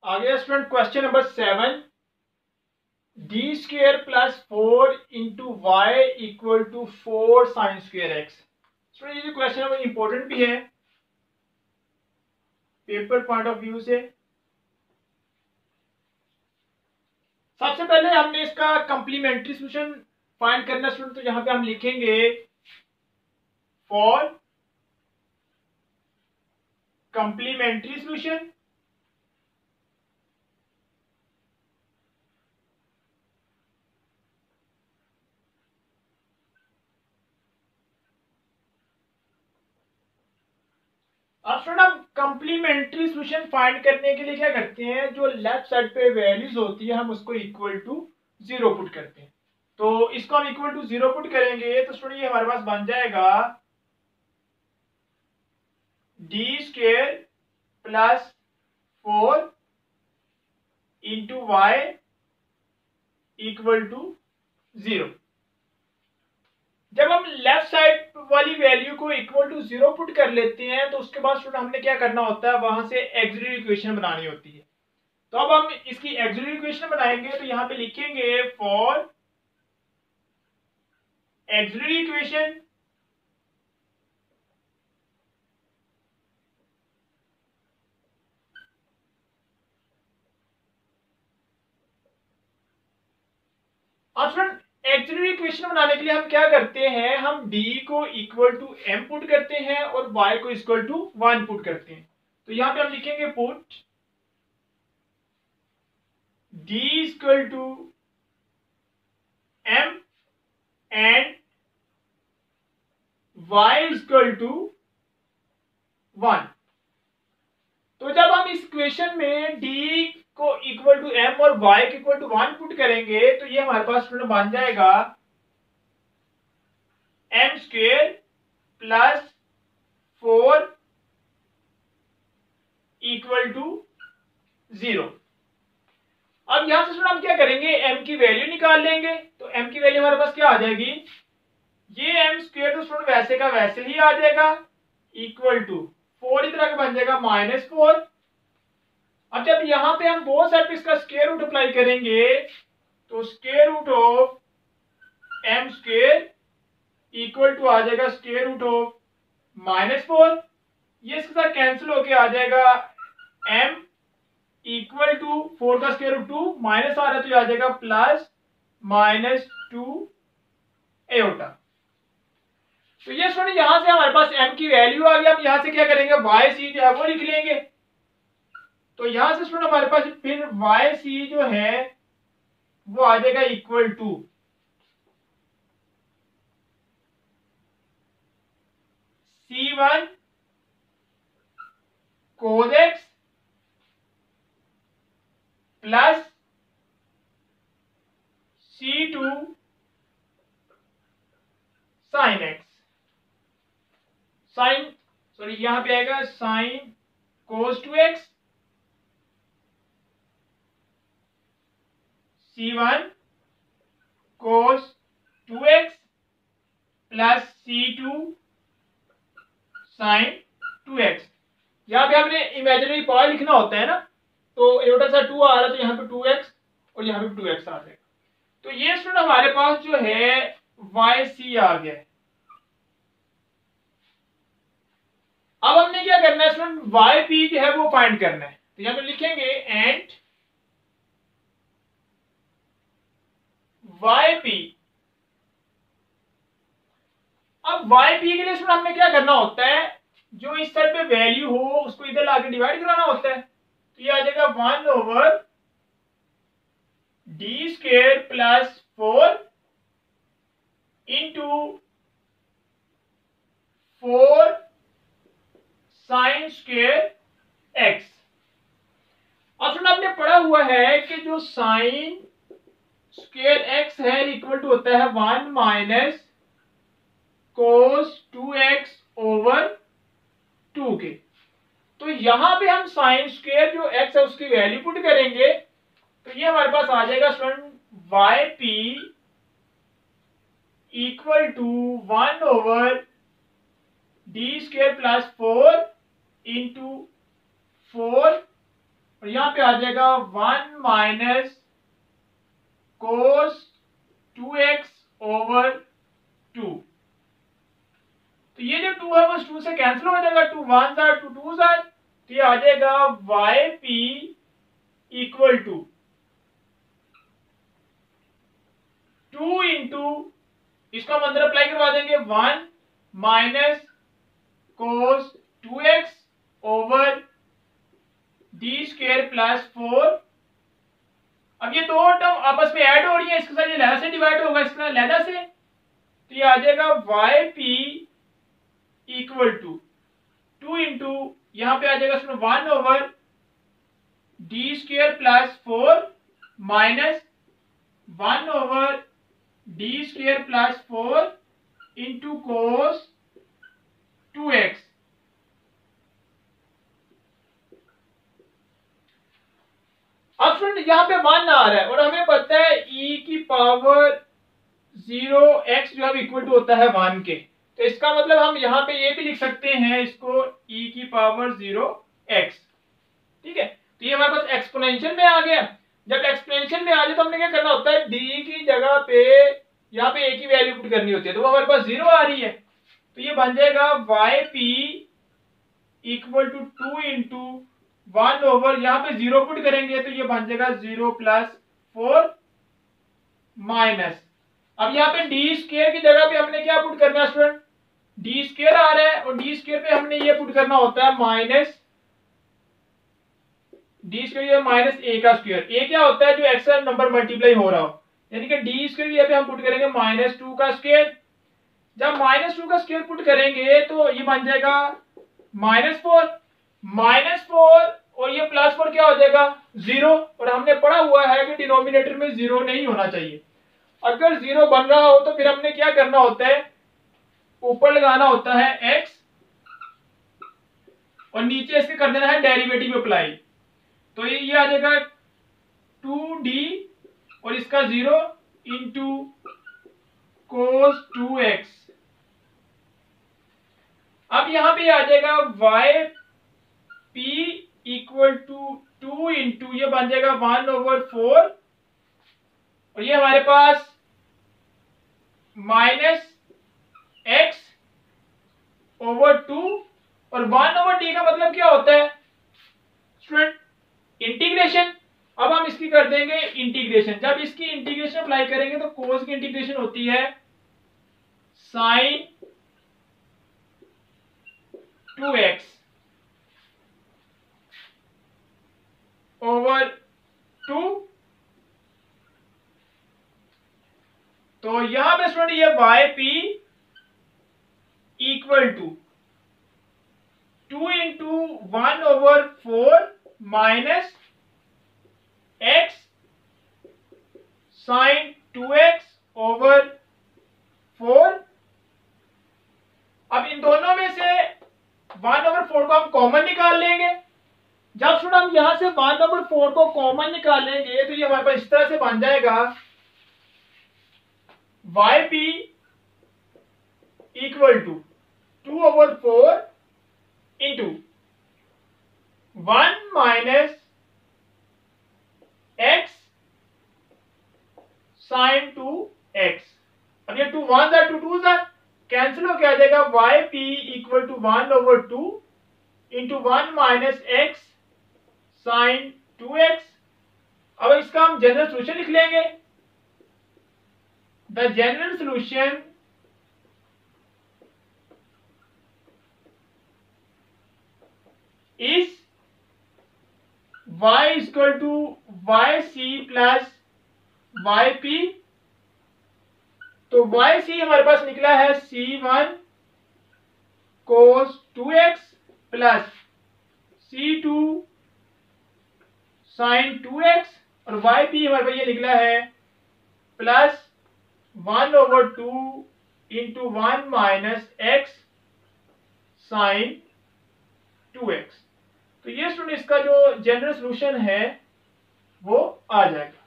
आगे student question number 7, D square plus 4 into Y equal to 4 sine square X. Student ये जो question है वो इंपॉर्टेंट भी है पेपर पॉइंट ऑफ व्यू से। सबसे पहले हमने इसका कंप्लीमेंट्री सॉल्यूशन फाइंड करना स्टूडेंट, तो यहां पे हम लिखेंगे फॉर कंप्लीमेंट्री सॉल्यूशन अब स्टूडेंट हम कंप्लीमेंट्री सॉल्यूशन फाइंड करने के लिए क्या करते हैं, जो लेफ्ट साइड पे वैल्यूज होती है हम उसको इक्वल टू 0 पुट करते हैं। तो इसको हम इक्वल टू 0 पुट करेंगे तो स्टूडेंट ये हमारे पास बन जाएगा D square plus 4 into Y equal to 0। जब हम लेफ्ट साइड वाली वैल्यू को इक्वल टू 0 पुट कर लेते हैं तो उसके बाद स्टूडेंट हमने क्या करना होता है, वहां से ऑक्सिलरी इक्वेशन बनानी होती है। तो अब हम इसकी ऑक्सिलरी इक्वेशन बनाएंगे तो यहां पे लिखेंगे फॉर ऑक्सिलरी इक्वेशन अब स्टूडेंट ऑक्सिलरी इक्वेशन बनाने के लिए हम क्या करते हैं, हम d को इक्वल टू m पुट करते हैं और y को इक्वल टू 1 पुट करते हैं। तो यहां पे हम लिखेंगे put d equal to m and y equal to 1। तो जब हम इस इक्वेशन में d को इक्वल टू m और y को इक्वल टू 1 पुट करेंगे तो ये हमारे पास स्टूडेंट बन जाएगा m square plus 4 equal to 0। अब यहां से स्टूडेंट हम क्या करेंगे, m की वैल्यू निकाल लेंगे। तो m की वैल्यू हमारे पास क्या आ जाएगी, ये m स्क्वेयर तो स्टूडेंट वैसे का वैसे ही आ जाएगा इक्वल टू 4 इधर आके बन जाएगा -4। अब जब यहां पे हम बोथ साइड पे इसका स्क्वायर रूट अप्लाई करेंगे तो square root of m square equal to आ जाएगा स्क्वायर रूट ऑफ -4। ये इसके साथ कैंसिल होके आ जाएगा m इक्वल टू 4 का स्क्वायर रूट 2 माइनस आ रहा है तो ये आ जाएगा प्लस -2 एओटा। तो ये स्टूडेंट यहां से हमारे पास m की वैल्यू आ गई। अब यहां से क्या करेंगे, वाई सी जो है वो लिख लेंगे। तो यहां से स्टूडेंट हमारे पास फिर वाई सी जो है वो आ जाएगा equal to C1 cos x plus C2 sine x sine sorry यहां पे आएगा sine cos 2x C1 cos 2x plus C2 sine 2x। यहां पे हमने इमेजिनरी पावर लिखना होता है ना, तो एओटा सा 2 आ रहा है तो यहाँ पे 2x और यहाँ पे 2x आ जाएगा। तो ये स्टूडेंट हमारे पास जो है वाई सी आ गया है। अब हमने क्या करना है स्टूडेंट, वाई पी जो है वो फाइंड करना है। तो यहां पे लिखेंगे एंड वाई पी। अब वाई पी के लिए स्टूडेंट हमने क्या करना होता है, जो इस साइड पे वैल्यू हो उसको इधर लाके डिवाइड कराना होता है। तो ये आ जाएगा 1 over D square plus 4 into 4 sine square X. अब स्टूडेंट आपने पढ़ा हुआ है कि जो साइन स्क्वेयर एक्स है इक्वल टू होता है 1 माइनस कोस 2x ओवर 2 के। तो यहां पे हम साइन स्क्वेयर जो x है उसकी वैल्यू पुट करेंगे तो ये हमारे पास आ जाएगा student Y P equal to 1 over D square plus 4 into 4 और यहां पे आ जाएगा 1 माइनस कोस 2x ओवर 2। तो ये जो 2 है वो 2 से कैंसिल हो जाएगा, 2 1 जार 2 2 जार, तो ये आ जाएगा yp इक्वल टू 2 इंटू, इसको हम अंदर अप्लाई करवा देंगे, 1 minus cos 2x over D square plus 4। अब ये दो टर्म आपस में ऐड हो रही है, इसके साथ ये लहदा से डिवाइड होगा, इसका लहदा से, तो ये आ जाएगा yp इक्वल टू 2 इंटू, यहां पे आ जाएगा इसमें 1 over D square plus 4 minus 1 over D square plus 4 into cos 2x। अब स्टूडेंट यहाँ पे 1 आ रहा है और हमें पता है e की पावर 0x जो है इक्वल टू होता है 1 के, तो इसका मतलब हम यहाँ पे ये भी लिख सकते हैं इसको e की पावर 0x। ठीक है, तो ये हमारे पास एक्सपोनेंशियल में आ गया। जब एक्सपोनेंशियल में आ जाए तो हमने क्या करना होता है, d की जगह पे यहाँ पे a की वैल्यू पुट करनी होती है, तो हमारे पास 0 आ रही है, तो ये बन जाएगा yp equal to 2 into 1 over, यहाँ पे 0 पुट करेंगे तो ये बन जाएगा 0 प्लस 4 माइनस, अब यहाँ पे डी स्क्वायर की जगह पे हमने क्या पुट करना है स्टूडेंट, डी स्क्वायर आ रहा है और डी स्क्वायर पे हमने ये पुट करना होता है minus D square minus A का स्क्वायर। ए क्या होता है, जो एक्स्ट्रा नंबर मल्टीप्लाई हो रहा हो, यानी कि डी स्क्वायर पे हम पुट करेंगे माइनस 2 का स्क्वायर। जब माइनस 2 का स्क्वायर पुट करेंगे तो ये बन जाएगा -4 और ये +4 क्या हो जाएगा 0, और हमने पढ़ा हुआ है कि डिनोमिनेटर में 0 नहीं होना चाहिए। अगर 0 बन रहा हो तो फिर हमने क्या करना होता है, ऊपर लगाना होता है x और नीचे इसके कर देना है डेरिवेटिव अप्लाई, तो ये आ जाएगा 2d और इसका 0 इंटू कोस 2x। अब यहां पे आ जाएगा yp इक्वल टू 2 इंटू, ये बन जाएगा 1/4 और ये हमारे पास माइनस x ओवर 2 और 1/d का मतलब क्या होता है स्टूडेंट, इंटीग्रेशन। अब हम इसकी कर देंगे इंटीग्रेशन, जब इसकी इंटीग्रेशन अप्लाई करेंगे तो कोस की इंटीग्रेशन होती है साइन 2x ओवर 2। तो यहां पे स्टूडेंट ये yp equal to 2 into 1/4 minus x sine 2x over 4। अब इन दोनों में से 1/4 को हम कॉमन निकाल लेंगे। जब स्टूडेंट हम यहां से 1/4 को कॉमन निकालेंगे तो ये हमारे पास इस तरह से बन जाएगा yp equal to 2/4 into 1 minus x sine 2x। अब ये 2 1 2 2 कैंसिल होकर आ जाएगा yp equal to 1/2 into 1 minus x sine 2x। अब इसका हम जनरल सोल्यूशन लिख लेंगे। The general solution is y equal to yc plus yp। तो yc हमारे पास निकला है c1 cos 2x plus c2 sine 2x और yp हमारे पास ये निकला है plus 1/2 into 1 minus x sine 2x। तो ये स्टूडेंट इसका जो जनरल सोल्यूशन है वो आ जाएगा।